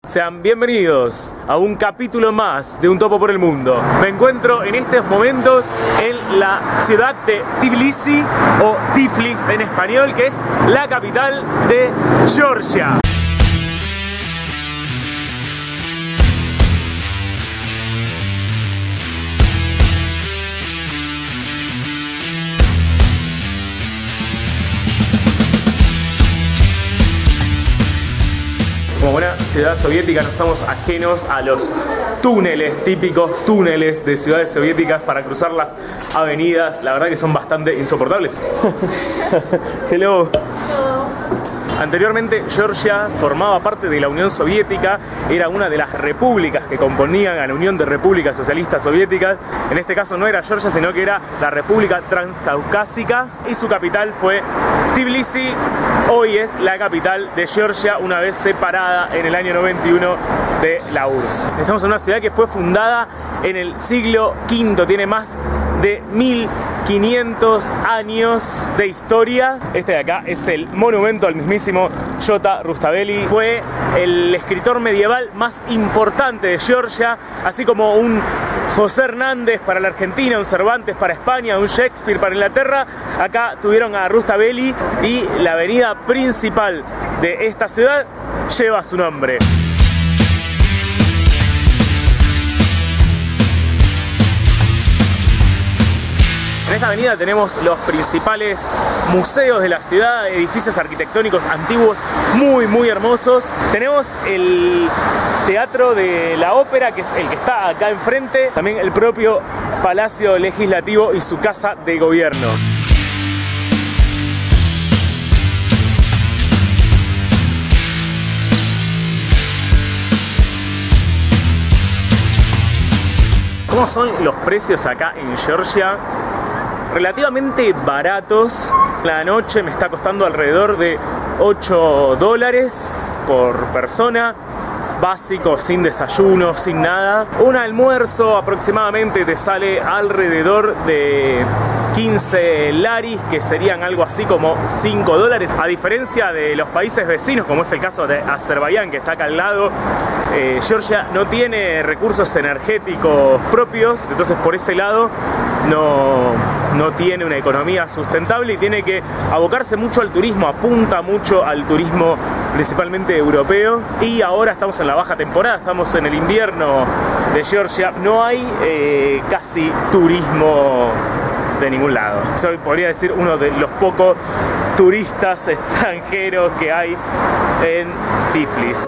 Sean bienvenidos a un capítulo más de Un Topo por el Mundo. Me encuentro en estos momentos en la ciudad de Tbilisi, o Tiflis en español, que es la capital de Georgia. Como buena ciudad soviética no estamos ajenos a los túneles, típicos túneles de ciudades soviéticas para cruzar las avenidas. La verdad que son bastante insoportables. Hello. Anteriormente Georgia formaba parte de la Unión Soviética, era una de las repúblicas que componían a la Unión de Repúblicas Socialistas Soviéticas. En este caso no era Georgia, sino que era la República Transcaucásica, y su capital fue Tbilisi. Hoy es la capital de Georgia, una vez separada en el año 91 de la URSS. Estamos en una ciudad que fue fundada en el siglo V, tiene más de 1500 años de historia. Este de acá es el monumento al mismísimo Fyodor Rustaveli. Fue el escritor medieval más importante de Georgia, así como un José Hernández para la Argentina, un Cervantes para España, un Shakespeare para Inglaterra. Acá tuvieron a Rustaveli, y la avenida principal de esta ciudad lleva su nombre. En esta avenida tenemos los principales museos de la ciudad, edificios arquitectónicos antiguos muy hermosos. Tenemos el Teatro de la Ópera, que es el que está acá enfrente. También el propio Palacio Legislativo y su casa de gobierno. ¿Cómo son los precios acá en Georgia? Relativamente baratos. La noche me está costando alrededor de $8 por persona. Básico, sin desayuno, sin nada. Un almuerzo aproximadamente te sale alrededor de 15 laris, que serían algo así como $5. A diferencia de los países vecinos, como es el caso de Azerbaiyán, que está acá al lado, Georgia no tiene recursos energéticos propios, entonces por ese lado no tiene una economía sustentable y tiene que abocarse mucho al turismo, apunta mucho al turismo principalmente europeo. Y ahora estamos en la baja temporada, estamos en el invierno de Georgia, no hay casi turismo de ningún lado. Soy, podría decir, uno de los pocos turistas extranjeros que hay en Tiflis.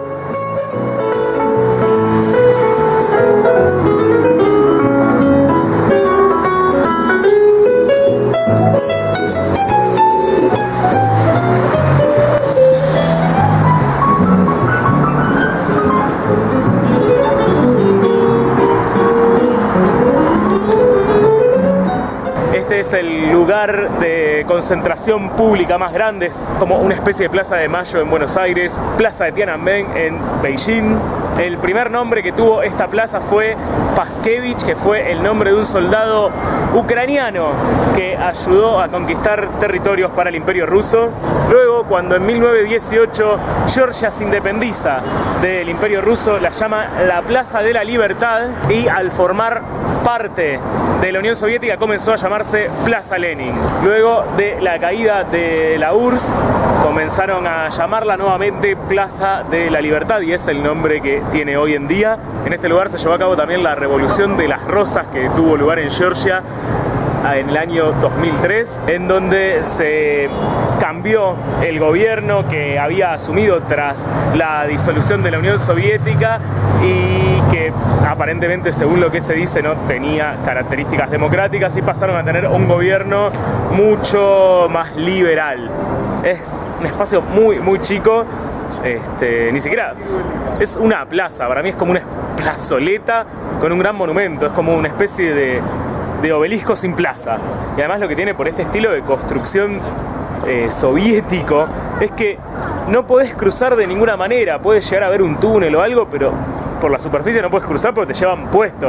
Es el lugar de concentración pública más grande, es como una especie de Plaza de Mayo en Buenos Aires, Plaza de Tiananmen en Beijing. El primer nombre que tuvo esta plaza fue Paskevich, que fue el nombre de un soldado ucraniano que ayudó a conquistar territorios para el Imperio Ruso. Luego, cuando en 1918 Georgia se independiza del Imperio Ruso, la llama la Plaza de la Libertad, y al formar parte de la Unión Soviética comenzó a llamarse Plaza Lenin. Luego de la caída de la URSS comenzaron a llamarla nuevamente Plaza de la Libertad, y es el nombre que tiene hoy en día. En este lugar se llevó a cabo también la Revolución de las Rosas, que tuvo lugar en Georgia en el año 2003, en donde se cambió el gobierno que había asumido tras la disolución de la Unión Soviética y que aparentemente, según lo que se dice, no tenía características democráticas, y pasaron a tener un gobierno mucho más liberal. Es un espacio muy chico. Ni siquiera es una plaza, para mí es como una plazoleta con un gran monumento, es como una especie de obelisco sin plaza. Y además lo que tiene por este estilo de construcción soviético es que no podés cruzar de ninguna manera. Puedes llegar a ver un túnel o algo, pero por la superficie no puedes cruzar porque te llevan puesto.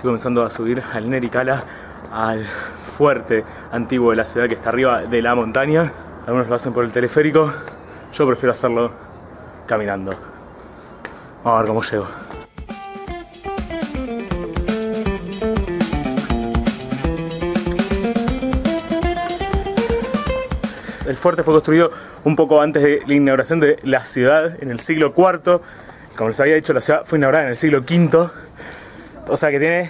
Estoy comenzando a subir al Nericala, al fuerte antiguo de la ciudad que está arriba de la montaña. Algunos lo hacen por el teleférico, yo prefiero hacerlo caminando. Vamos a ver cómo llego. El fuerte fue construido un poco antes de la inauguración de la ciudad, en el siglo IV. Como les había dicho, la ciudad fue inaugurada en el siglo V. O sea que tiene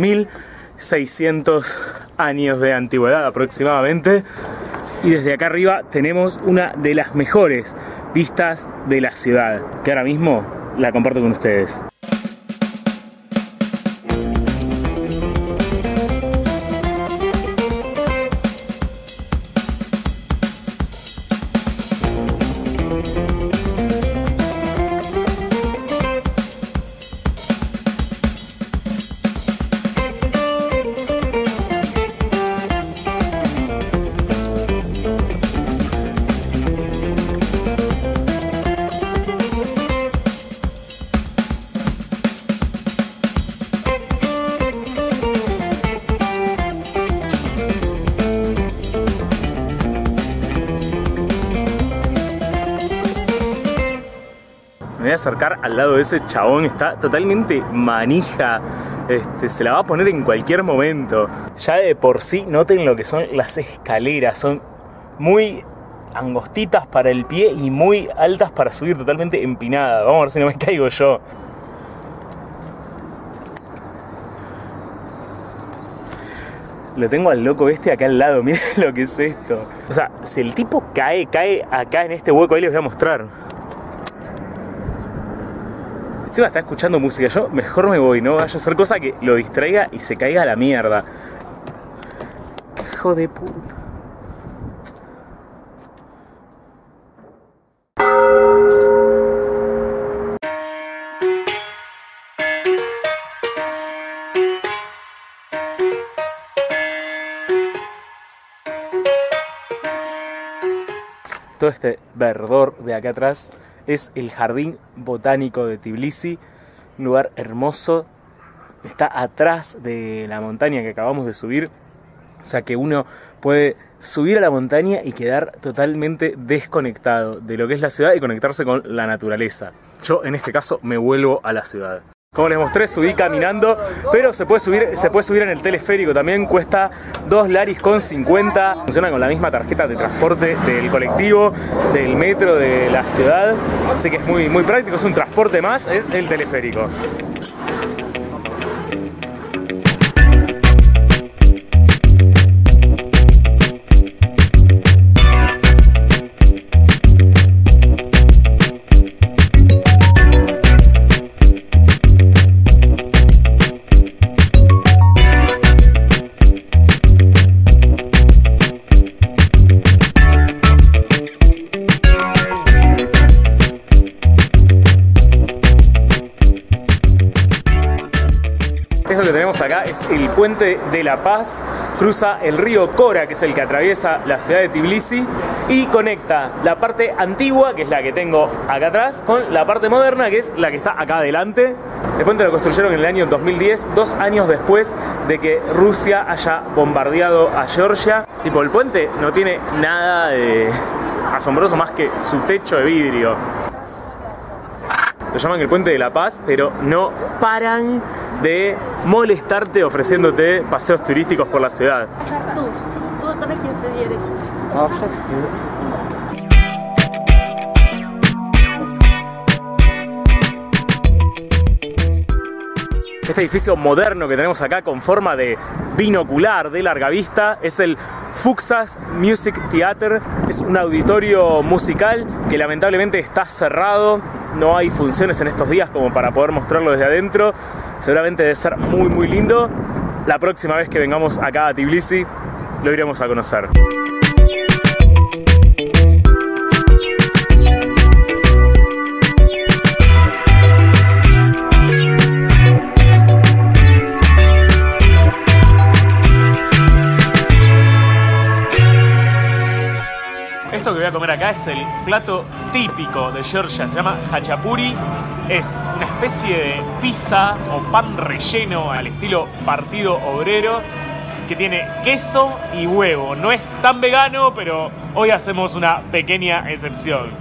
1600 años de antigüedad aproximadamente. Y desde acá arriba tenemos una de las mejores vistas de la ciudad, que ahora mismo la comparto con ustedes. Me voy a acercar al lado de ese chabón, está totalmente manija, se la va a poner en cualquier momento. Ya de por sí, noten lo que son las escaleras, son muy angostitas para el pie y muy altas para subir, totalmente empinadas. Vamos a ver si no me caigo yo. Lo tengo al loco este acá al lado, miren lo que es esto. O sea, si el tipo cae acá en este hueco, ahí les voy a mostrar. Encima está escuchando música, yo mejor me voy, no vaya a hacer cosa que lo distraiga y se caiga a la mierda. Hijo de puta. Todo este verdor de acá atrás es el Jardín Botánico de Tbilisi, un lugar hermoso, está atrás de la montaña que acabamos de subir, o sea que uno puede subir a la montaña y quedar totalmente desconectado de lo que es la ciudad y conectarse con la naturaleza. Yo en este caso me vuelvo a la ciudad. Como les mostré, subí caminando, pero se puede subir en el teleférico también, cuesta 2 laris con 50, funciona con la misma tarjeta de transporte del colectivo, del metro de la ciudad, así que es muy práctico, es un transporte más, es el teleférico. Esto que tenemos acá es el Puente de la Paz, cruza el río Kora, que es el que atraviesa la ciudad de Tbilisi, y conecta la parte antigua, que es la que tengo acá atrás, con la parte moderna, que es la que está acá adelante. El puente lo construyeron en el año 2010, 2 años después de que Rusia haya bombardeado a Georgia. Tipo, el puente no tiene nada de asombroso más que su techo de vidrio. Lo llaman el Puente de la Paz, pero no paran de molestarte ofreciéndote paseos turísticos por la ciudad. Este edificio moderno que tenemos acá con forma de binocular de larga vista es el Fuksas Music Theater. Es un auditorio musical que lamentablemente está cerrado. No hay funciones en estos días como para poder mostrarlo desde adentro. Seguramente debe ser muy lindo. La próxima vez que vengamos acá a Tbilisi lo iremos a conocer. Esto que voy a comer acá acá es el plato típico de Georgia, se llama hachapuri. Es una especie de pizza o pan relleno al estilo Partido Obrero que tiene queso y huevo. No es tan vegano, pero hoy hacemos una pequeña excepción.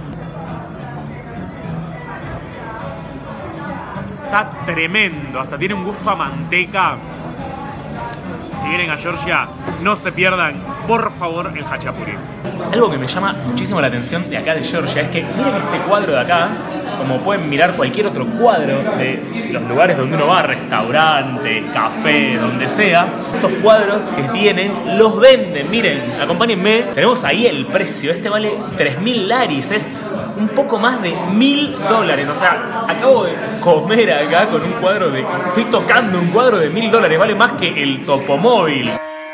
Está tremendo, hasta tiene un gusto a manteca. Si vienen a Georgia, no se pierdan, por favor, el hachapuri. Algo que me llama muchísimo la atención de acá de Georgia es que miren este cuadro de acá, como pueden mirar cualquier otro cuadro de los lugares donde uno va, restaurante, café, donde sea. Estos cuadros que tienen, los venden, miren, acompáñenme. Tenemos ahí el precio, este vale 3.000 laris, es un poco más de $1.000. O sea, acabo de comer acá con un cuadro de... Estoy tocando un cuadro de $1.000, vale más que el Topomóvil.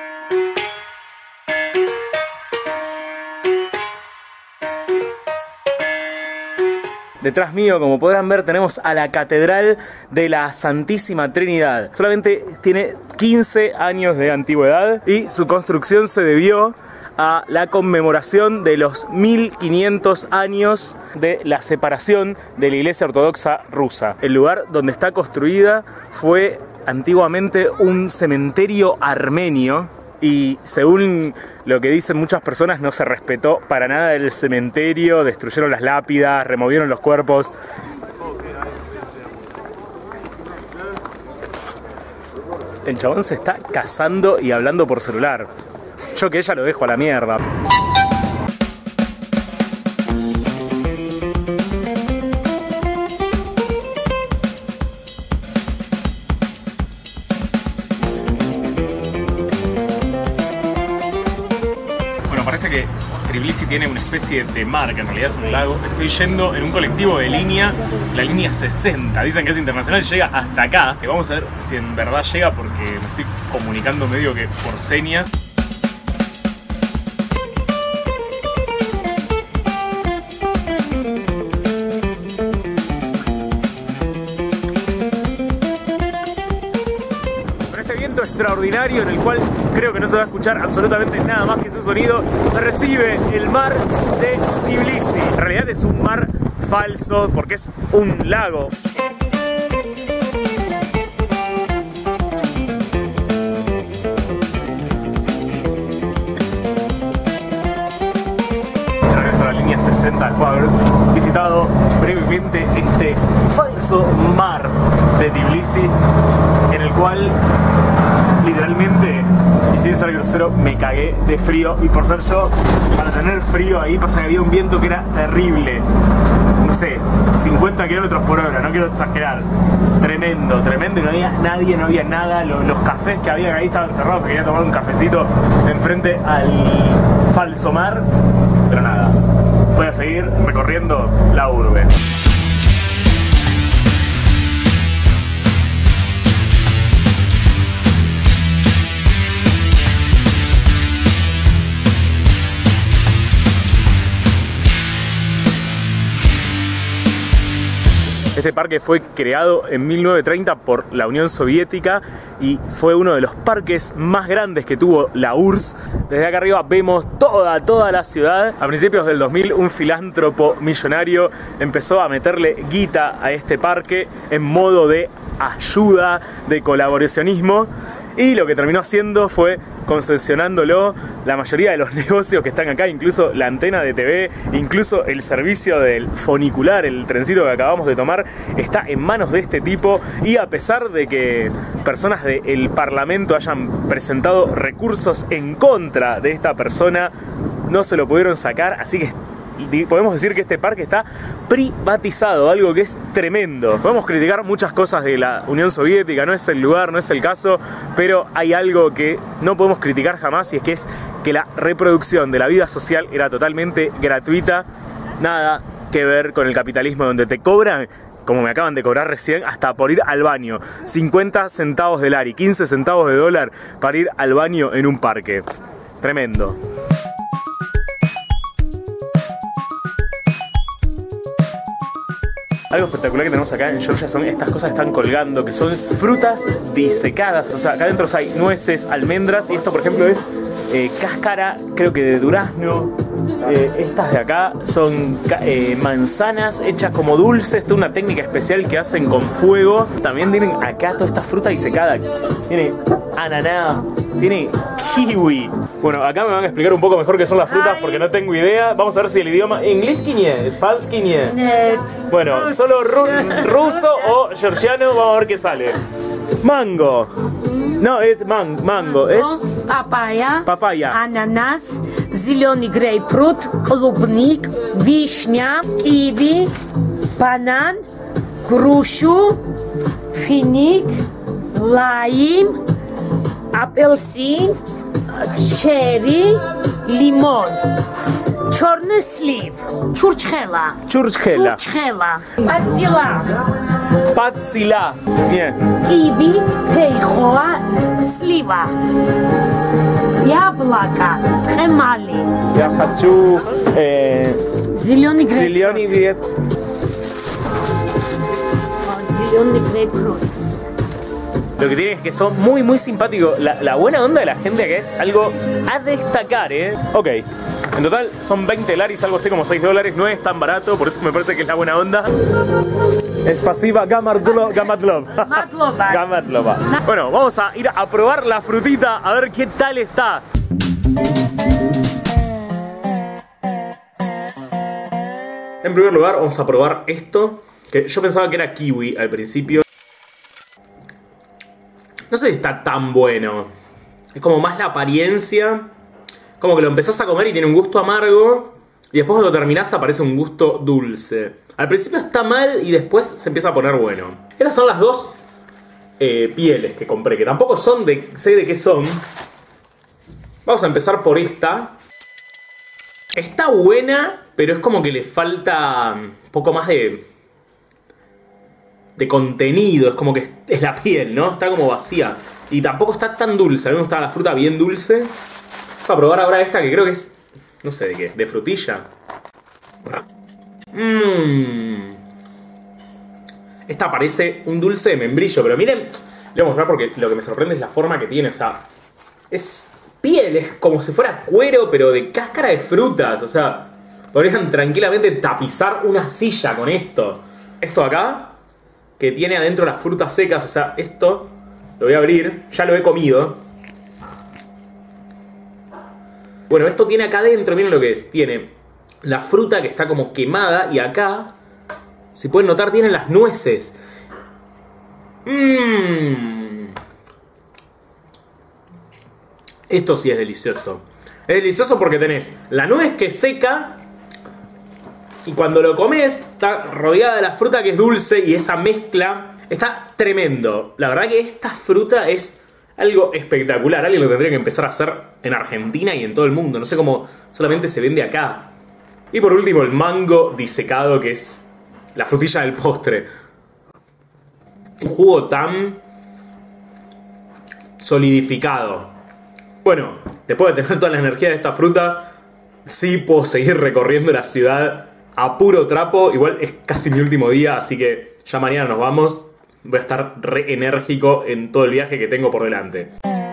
Detrás mío, como podrán ver, tenemos a la Catedral de la Santísima Trinidad. Solamente tiene 15 años de antigüedad y su construcción se debió a la conmemoración de los 1500 años de la separación de la Iglesia Ortodoxa rusa. El lugar donde está construida fue antiguamente un cementerio armenio y, según lo que dicen muchas personas, no se respetó para nada el cementerio, destruyeron las lápidas, removieron los cuerpos. El chabón se está casando y hablando por celular. Yo que ella lo dejo a la mierda. Bueno, parece que Tbilisi tiene una especie de mar, que en realidad es un lago. Estoy yendo en un colectivo de línea, la línea 60. Dicen que es internacional, llega hasta acá. Que vamos a ver si en verdad llega porque me estoy comunicando medio que por señas. Extraordinario en el cual creo que no se va a escuchar absolutamente nada más que su sonido, recibe el mar de Tbilisi. En realidad es un mar falso porque es un lago. Regreso a la línea 60 después de haber visitado brevemente este falso mar de Tbilisi, en el cual literalmente, y sin ser grosero, me cagué de frío. Y por ser yo, para tener frío ahí, pasa que había un viento que era terrible. No sé, 50 km por hora, no quiero exagerar. Tremendo, tremendo, y no había nadie, no había nada. Los cafés que había ahí estaban cerrados, que quería tomar un cafecito enfrente al falso mar. Pero nada, voy a seguir recorriendo la urbe. Este parque fue creado en 1930 por la Unión Soviética y fue uno de los parques más grandes que tuvo la URSS. Desde acá arriba vemos toda la ciudad. A principios del 2000, un filántropo millonario empezó a meterle guita a este parque en modo de ayuda, de colaboracionismo. Y lo que terminó haciendo fue concesionándolo. La mayoría de los negocios que están acá, incluso la antena de TV, incluso el servicio del funicular, el trencito que acabamos de tomar, está en manos de este tipo. Y a pesar de que personas del Parlamento hayan presentado recursos en contra de esta persona, no se lo pudieron sacar, así que podemos decir que este parque está privatizado, algo que es tremendo. Podemos criticar muchas cosas de la Unión Soviética, no es el lugar, no es el caso, pero hay algo que no podemos criticar jamás, y es que la reproducción de la vida social era totalmente gratuita. Nada que ver con el capitalismo, donde te cobran, como me acaban de cobrar recién, hasta por ir al baño. 50 centavos de lari, 15 centavos de dólar para ir al baño en un parque. Tremendo. Algo espectacular que tenemos acá en Georgia son estas cosas que están colgando, que son frutas disecadas. O sea, acá adentro hay nueces, almendras, y esto, por ejemplo, es cáscara, creo que de durazno. Estas de acá son manzanas hechas como dulces. Esto es una técnica especial que hacen con fuego. También tienen acá toda esta fruta disecada. Tiene ananá, tiene kiwi. Bueno, acá me van a explicar un poco mejor qué son las frutas porque no tengo idea. Vamos a ver si el idioma... ¿Inglés quién es? ¿Spans quién es? Bueno, solo ruso o georgiano. Vamos a ver qué sale. Mango. No, es mango. Es papaya. Ананас, зеленый грейпфрут, клубник, вишня, киви, банан, грушу, финик, лайм, апельсин, черри, лимон. Черный слив, чурчхела. Пастила. Bien. Киви, пейхоа, слива. Яблоко, хемали. Я хочу Зеленый грейпфрут. Зеленый грейпфрут. Lo que tiene es que son muy simpáticos. La buena onda de la gente acá es algo a destacar, Ok, en total son 20 laris, algo así como $6. No es tan barato, por eso me parece que es la buena onda. Es pasiva Gamadlova. Bueno, vamos a ir a probar la frutita, a ver qué tal está. En primer lugar vamos a probar esto, que yo pensaba que era kiwi al principio. No sé si está tan bueno. Es como más la apariencia. Como que lo empezás a comer y tiene un gusto amargo. Y después cuando terminás aparece un gusto dulce. Al principio está mal y después se empieza a poner bueno. Estas son las dos pieles que compré. Que tampoco son de... sé de qué son. Vamos a empezar por esta. Está buena, pero es como que le falta un poco más de contenido. Es como que es la piel, ¿no? Está como vacía. Y tampoco está tan dulce. A mí me gusta la fruta bien dulce. Vamos a probar ahora esta que creo que es... no sé de qué. De frutilla. Esta parece un dulce de membrillo. Pero miren... le voy a mostrar porque lo que me sorprende es la forma que tiene. O sea... es piel. Es como si fuera cuero, pero de cáscara de frutas. O sea... podrían tranquilamente tapizar una silla con esto. Esto acá... que tiene adentro las frutas secas. O sea, esto lo voy a abrir. Ya lo he comido. Bueno, esto tiene acá adentro, miren lo que es. Tiene la fruta que está como quemada. Y acá, si pueden notar, tienen las nueces. Esto sí es delicioso. Es delicioso porque tenés la nuez que es seca. Y cuando lo comes, está rodeada de la fruta que es dulce. Y esa mezcla está tremendo. La verdad que esta fruta es algo espectacular. Alguien lo tendría que empezar a hacer en Argentina y en todo el mundo. No sé cómo solamente se vende acá. Y por último el mango disecado, que es la frutilla del postre. Un jugo tan solidificado. Bueno, después de tener toda la energía de esta fruta, sí puedo seguir recorriendo la ciudad a puro trapo. Igual es casi mi último día, así que ya mañana nos vamos. Voy a estar re enérgico en todo el viaje que tengo por delante.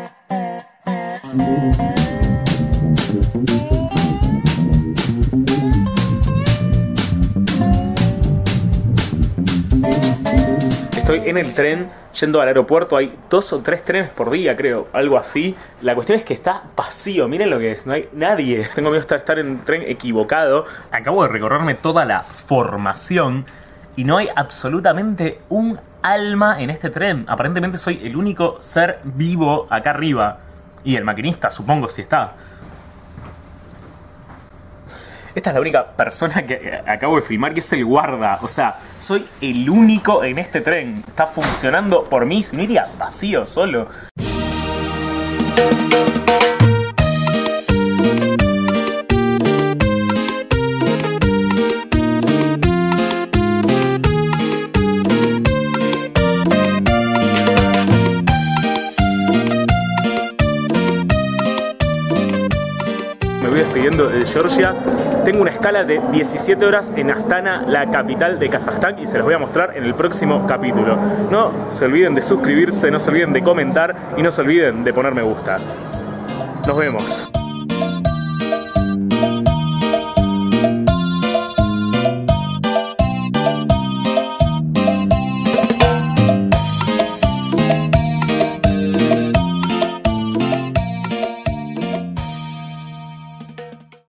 Estoy en el tren yendo al aeropuerto. Hay 2 o 3 trenes por día, creo, algo así. La cuestión es que está vacío. Miren lo que es, no hay nadie. Tengo miedo de estar en un tren equivocado. Acabo de recorrerme toda la formación y no hay absolutamente un alma en este tren. Aparentemente soy el único ser vivo acá arriba. Y el maquinista, supongo, si está. Esta es la única persona que acabo de filmar, que es el guarda. O sea, soy el único en este tren. Está funcionando por mí. Si no iría vacío, solo. Me voy despidiendo de Georgia. Tengo una escala de 17 horas en Astana, la capital de Kazajstán, y se los voy a mostrar en el próximo capítulo. No se olviden de suscribirse, no se olviden de comentar y no se olviden de poner me gusta. Nos vemos.